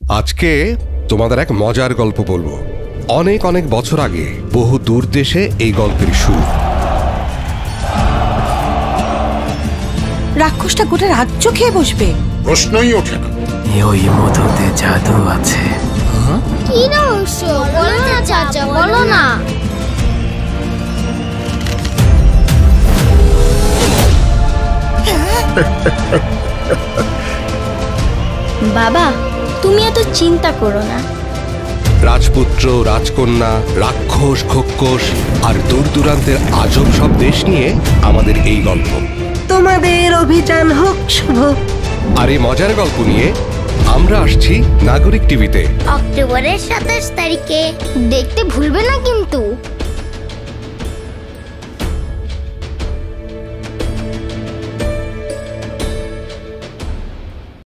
আজকে তোমাদের এক মজার গল্প বলবো। অনেক অনেক বছর আগে বহু দূর দেশে এই গল্পের শুরু। রাক্ষসটা গোটা রাজ্য খেয়ে বসবে, প্রশ্নই ওঠে না। ওই মধুতে জাদু আছে। কি রহস্য? বলো না চাচা, বলো না। বাবা, তুমি এত চিন্তা করো না। রাজপুত্র, রাজকন্যা, রাক্ষস, খোক্কস আর দূর দূরান্তের আজব সব দেশ নিয়ে আমাদের এই গল্প। তোমাদের অভিযান হোক শুভ। আর এই মজার গল্প নিয়ে আমরা আসছি নাগরিক টিভিতে অক্টোবরের 27 তারিখে। দেখতে ভুলবে না কিন্তু।